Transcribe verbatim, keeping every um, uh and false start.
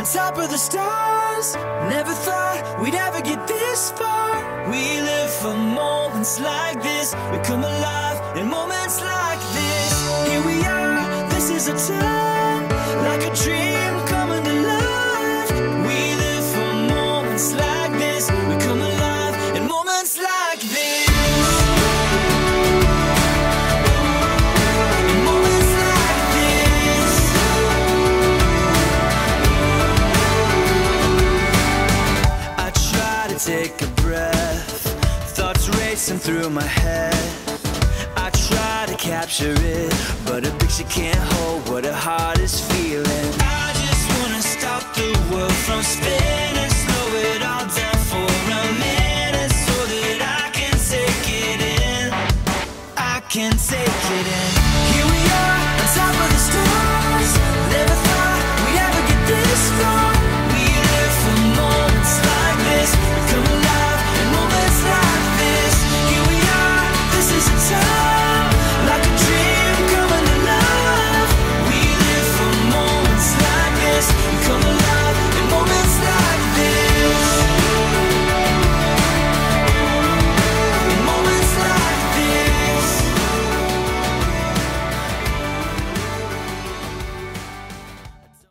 top of the stars. Never thought we'd ever get this far. We live for moments like this. We come alive in moments like this. Here we are, this is a time, like a dream coming to life. We live for moments like this. We come alive in moments like this. Take a breath, thoughts racing through my head. I try to capture it, but a picture can't hold